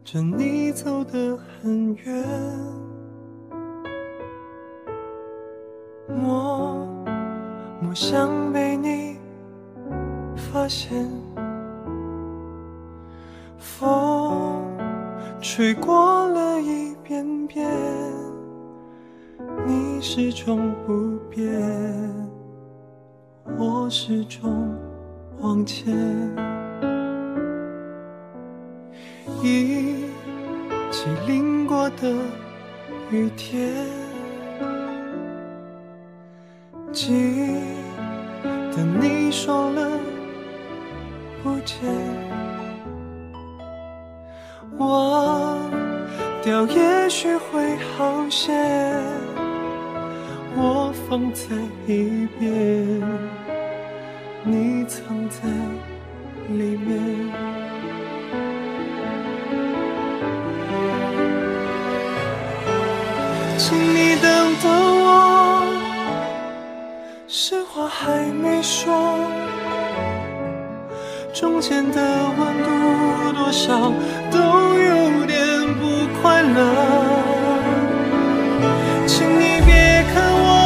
着你走得很远，默默想被你发现。风吹过了一遍遍，你始终不变，我始终往前。一起淋过的雨天，记得你说了不见，忘掉也许会好些，我放在一边，你藏在里面。请你等等我，实话还没说，中间的温度多少都有点不快乐。请你别看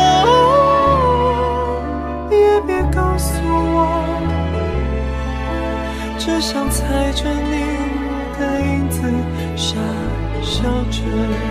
我，也别告诉我，只想踩着你的影子傻笑着。